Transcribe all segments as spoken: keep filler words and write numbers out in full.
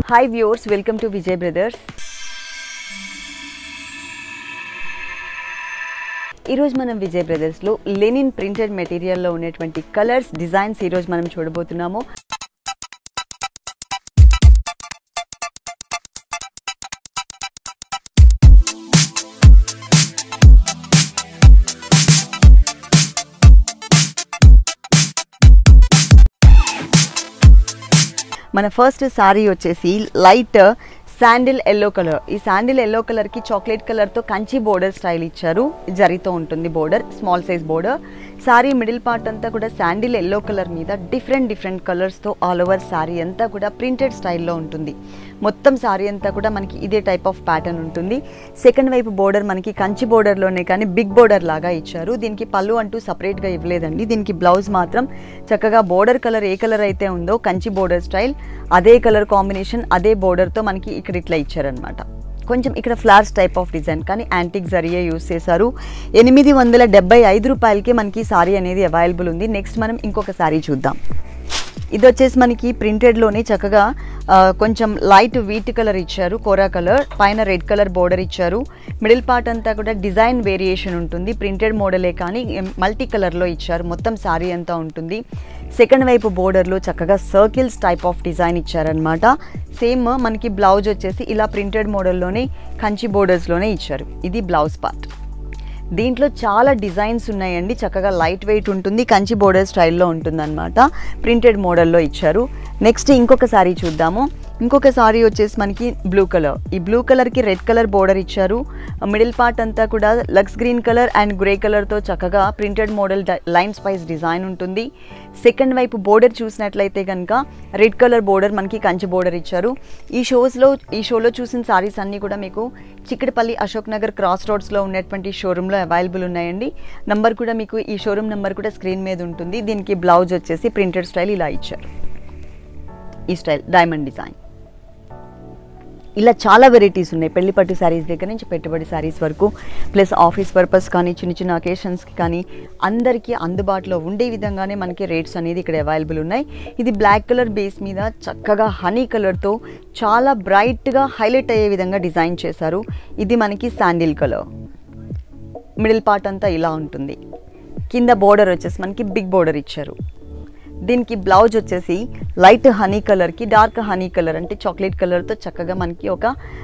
Hi viewers, welcome to Vijay Brothers. ఈ రోజు మనం విజయ్ బ్రదర్స్ లో లెనిన్ ప్రింటెడ్ మెటీరియల్ లో ఉన్నటువంటి కలర్స్ డిజైన్స్ ఈ రోజు మనం చూడబోతున్నాము. మన ఫస్ట్ సారీ వచ్చేసి లైట్ శాండిల్ ఎల్లో కలర్. ఈ శాండిల్ ఎల్లో కలర్ కి చాక్లెట్ కలర్ తో కంచి బోర్డర్ స్టైల్ ఇచ్చారు. జరీతో ఉంటుంది border, small size border. Sari middle part అంతా కూడా శాండిల్ ఎల్లో కలర్ మీద డిఫరెంట్ డిఫరెంట్ కలర్స్ తో ఆల్ ఓవర్ సారీ అంతా కూడా ప్రింటెడ్ స్టైల్లో ఉంటుంది. మొత్తం సారీ అంతా కూడా మనకి ఇదే టైప్ ఆఫ్ ప్యాటర్న్ ఉంటుంది. సెకండ్ వైపు బోర్డర్ మనకి కంచి బోర్డర్లోనే కానీ బిగ్ బోర్డర్ లాగా ఇచ్చారు. దీనికి పళ్ళు అంటూ సపరేట్గా ఇవ్వలేదండి. దీనికి బ్లౌజ్ మాత్రం చక్కగా బోర్డర్ కలర్ ఏ కలర్ అయితే ఉందో కంచి బోర్డర్ స్టైల్ అదే కలర్ కాంబినేషన్ అదే బోర్డర్తో మనకి ఇక్కడ ఇట్లా ఇచ్చారనమాట. కొంచెం ఇక్కడ ఫ్లవర్స్ టైప్ ఆఫ్ డిజైన్ కానీ యాంటిక్ జరీయే యూస్ చేశారు. ఎనిమిది వందల డెబ్బై ఐదు రూపాయలకి మనకి సారీ అనేది అవైలబుల్ ఉంది. నెక్స్ట్ మనం ఇంకొక సారీ చూద్దాం. ఇది వచ్చేసి మనకి ప్రింటెడ్లోనే చక్కగా కొంచెం లైట్ వీట్ కలర్ ఇచ్చారు, కోరా కలర్, పైన రెడ్ కలర్ బోర్డర్ ఇచ్చారు. మిడిల్ పార్ట్ అంతా కూడా డిజైన్ వేరియేషన్ ఉంటుంది. ప్రింటెడ్ మోడలే కానీ మల్టీ కలర్లో ఇచ్చారు. మొత్తం సారీ అంతా ఉంటుంది. సెకండ్ వైపు బోర్డర్లో చక్కగా సర్కిల్స్ టైప్ ఆఫ్ డిజైన్ ఇచ్చారనమాట. సేమ్ మనకి బ్లౌజ్ వచ్చేసి ఇలా ప్రింటెడ్ మోడల్లోనే కంచి బోర్డర్స్లోనే ఇచ్చారు. ఇది బ్లౌజ్ పార్ట్. దీంట్లో చాలా డిజైన్స్ ఉన్నాయండి. చక్కగా లైట్ వెయిట్ ఉంటుంది, కంచి బోర్డర్ స్టైల్లో ఉంటుంది అనమాట. ప్రింటెడ్ మోడల్లో ఇచ్చారు. నెక్స్ట్ ఇంకొక సారీ చూద్దాము. ఇంకొక సారీ వచ్చేసి మనకి బ్లూ కలర్. ఈ బ్లూ కలర్కి రెడ్ కలర్ బోర్డర్ ఇచ్చారు. మిడిల్ పార్ట్ అంతా కూడా లక్స్ గ్రీన్ కలర్ అండ్ గ్రే కలర్తో చక్కగా ప్రింటెడ్ మోడల్ లైన్ స్పైస్ డిజైన్ ఉంటుంది. సెకండ్ వైపు బోర్డర్ చూసినట్లయితే కనుక రెడ్ కలర్ బోర్డర్ మనకి కంచి బోర్డర్ ఇచ్చారు. ఈ షోస్లో ఈ షోలో చూసిన సారీస్ అన్నీ కూడా మీకు చిక్కడపల్లి అశోక్ నగర్ క్రాస్ రోడ్స్లో ఉన్నటువంటి షోరూంలో అవైలబుల్ ఉన్నాయండి. నంబర్ కూడా మీకు ఈ షోరూమ్ నెంబర్ కూడా స్క్రీన్ మీద ఉంటుంది. దీనికి బ్లౌజ్ వచ్చేసి ప్రింటెడ్ స్టైల్ ఇలా ఇచ్చారు. ఈ స్టైల్ డైమండ్ డిజైన్. ఇలా చాలా వెరైటీస్ ఉన్నాయి. పెళ్లి పట్టు శారీస్ దగ్గర నుంచి పెట్టుబడి శారీస్ వరకు, ప్లస్ ఆఫీస్ పర్పస్ కానీ చిన్న చిన్న అకేషన్స్కి కానీ అందరికీ అందుబాటులో ఉండే విధంగానే మనకి రేట్స్ అనేది ఇక్కడ అవైలబుల్ ఉన్నాయి. ఇది బ్లాక్ కలర్ బేస్ మీద చక్కగా హనీ కలర్తో చాలా బ్రైట్గా హైలైట్ అయ్యే విధంగా డిజైన్ చేశారు. ఇది మనకి శాండిల్ కలర్. మిడిల్ పార్ట్ అంతా ఇలా ఉంటుంది. కింద బోర్డర్ వచ్చేసి మనకి బిగ్ బోర్డర్ ఇచ్చారు. దీనికి బ్లౌజ్ వచ్చేసి లైట్ హనీ కలర్కి డార్క్ హనీ కలర్ అంటే చాక్లెట్ కలర్తో చక్కగా మనకి ఒక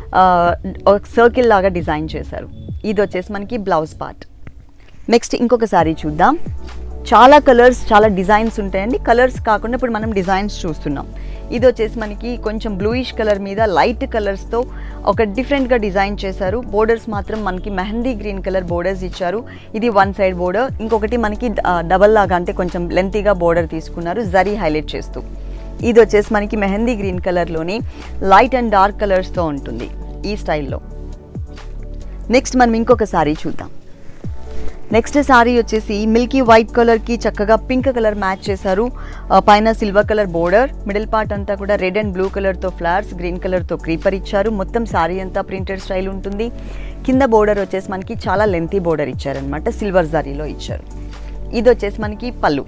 సర్కిల్ లాగా డిజైన్ చేశారు. ఇది వచ్చేసి మనకి బ్లౌజ్ పార్ట్. నెక్స్ట్ ఇంకొక సారీ చూద్దాం. చాలా కలర్స్ చాలా డిజైన్స్ ఉంటాయండి. కలర్స్ కాకుండా ఇప్పుడు మనం డిజైన్స్ చూస్తున్నాం. ఇది వచ్చేసి మనకి కొంచెం బ్లూయిష్ కలర్ మీద లైట్ కలర్స్తో ఒక డిఫరెంట్గా డిజైన్ చేశారు. బోర్డర్స్ మాత్రం మనకి మెహందీ గ్రీన్ కలర్ బోర్డర్స్ ఇచ్చారు. ఇది వన్ సైడ్ బోర్డర్, ఇంకొకటి మనకి డబల్ లాగా అంటే కొంచెం లెంతీగా బోర్డర్ తీసుకున్నారు జరీ హైలైట్ చేస్తూ. ఇది వచ్చేసి మనకి మెహందీ గ్రీన్ కలర్లోని లైట్ అండ్ డార్క్ కలర్స్తో ఉంటుంది ఈ స్టైల్లో. నెక్స్ట్ మనం ఇంకొక సారీ చూద్దాం. నెక్స్ట్ సారీ వచ్చేసి మిల్కీ వైట్ కలర్కి చక్కగా పింక్ కలర్ మ్యాచ్ చేశారు. పైన silver colour border, middle part అంతా కూడా రెడ్ అండ్ బ్లూ కలర్తో ఫ్లవర్స్, గ్రీన్ కలర్తో క్రీపర్ ఇచ్చారు. మొత్తం సారీ అంతా ప్రింటెడ్ స్టైల్ ఉంటుంది. కింద బోర్డర్ వచ్చేసి మనకి చాలా లెంతీ బోర్డర్ ఇచ్చారనమాట, సిల్వర్ జరీలో ఇచ్చారు. ఇది వచ్చేసి మనకి పళ్ళు,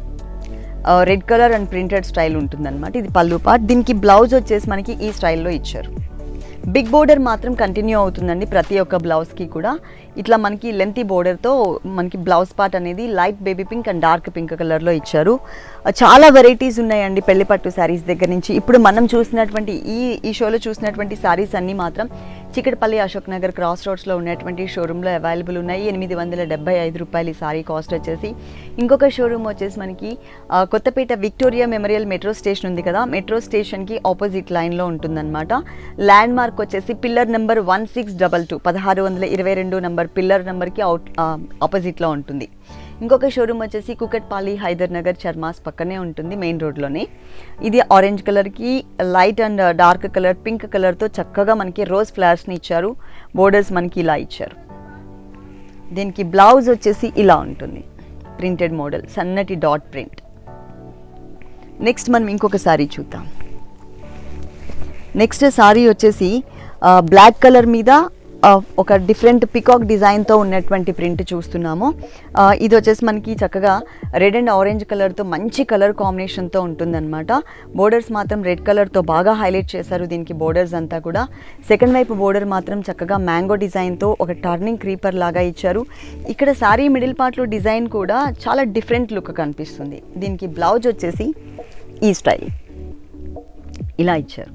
red colour and printed style ఉంటుందన్నమాట. ఇది పళ్ళు పార్ట్. దీనికి బ్లౌజ్ వచ్చేసి మనకి ఈ స్టైల్లో ఇచ్చారు. బిగ్ బోర్డర్ మాత్రం కంటిన్యూ అవుతుందండి ప్రతి ఒక్క బ్లౌజ్కి కూడా. ఇట్లా మనకి లెంతీ బోర్డర్తో మనకి బ్లౌజ్ పార్ట్ అనేది light baby pink and dark pink కలర్లో ఇచ్చారు. చాలా వెరైటీస్ ఉన్నాయండి పెళ్లి పట్టు శారీస్ దగ్గర నుంచి. ఇప్పుడు మనం చూసినటువంటి ఈ ఈ షోలో చూసినటువంటి శారీస్ అన్నీ మాత్రం చిక్కడపల్లి అశోక్ నగర్ క్రాస్ రోడ్స్లో ఉన్నటువంటి షోరూంలో అవైలబుల్ ఉన్నాయి. ఎనిమిది వందల డెబ్బై ఐదు రూపాయలు ఈ సారీ కాస్ట్ వచ్చేసి. ఇంకొక షోరూమ్ వచ్చేసి మనకి Kothapet Victoria Memorial metro station ఉంది కదా, మెట్రో స్టేషన్కి ఆపోజిట్ లైన్లో ఉంటుందన్నమాట. ల్యాండ్ మార్క్ వచ్చేసి pillar number one six double two పదహారు వందల ఇరవై రెండు నెంబర్ పిల్లర్ నెంబర్కి అవుట్ ఆపోజిట్లో ఉంటుంది. ఇంకొక షోరూమ్ వచ్చేసి కుకట్పల్లి హైదర్ నగర్ చర్మాస్ పక్కనే ఉంటుంది, మెయిన్ రోడ్లోనే. ఇది ఆరెంజ్ కలర్కి light and dark colour pink కలర్తో చక్కగా మనకి రోజ్ ఫ్లవర్స్ని ఇచ్చారు. బోర్డర్స్ మనకి ఇలా ఇచ్చారు. దీనికి బ్లౌజ్ వచ్చేసి ఇలా ఉంటుంది, ప్రింటెడ్ మోడల్ సన్నటి డాట్ ప్రింట్. నెక్స్ట్ మనం ఇంకొక సారీ చూద్దాం. నెక్స్ట్ సారీ వచ్చేసి బ్లాక్ కలర్ మీద ఒక డిఫరెంట్ పికాక్ డిజైన్తో ఉన్నటువంటి ప్రింట్ చూస్తున్నాము. ఇది వచ్చేసి మనకి చక్కగా రెడ్ అండ్ ఆరెంజ్ కలర్తో మంచి కలర్ కాంబినేషన్తో ఉంటుందన్నమాట. బోర్డర్స్ మాత్రం రెడ్ కలర్తో బాగా హైలైట్ చేశారు దీనికి బోర్డర్స్ అంతా కూడా. సెకండ్ వైపు బోర్డర్ మాత్రం చక్కగా మ్యాంగో డిజైన్తో ఒక టర్నింగ్ క్రీపర్ లాగా ఇచ్చారు. ఇక్కడ శారీ మిడిల్ పార్ట్లో డిజైన్ కూడా చాలా డిఫరెంట్ లుక్ కనిపిస్తుంది. దీనికి బ్లౌజ్ వచ్చేసి ఈ స్టైల్ ఇలా ఇచ్చారు.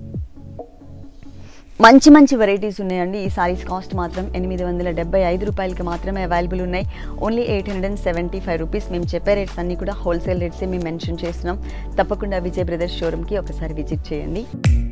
మంచి మంచి వెరైటీస్ ఉన్నాయండి. ఈ సారీస్ కాస్ట్ మాత్రం ఎనిమిది వందల డెబ్బై ఐదు రూపాయలకి మాత్రమే అవైలబుల్ ఉన్నాయి. Only eight hundred and seventy five rupees. మేము చెప్పే రేట్స్ అన్నీ కూడా హోల్సేల్ రేట్సే మేము మెన్షన్ చేస్తున్నాం. తప్పకుండా విజయ్ బ్రదర్స్ షోరూమ్కి ఒకసారి విజిట్ చేయండి.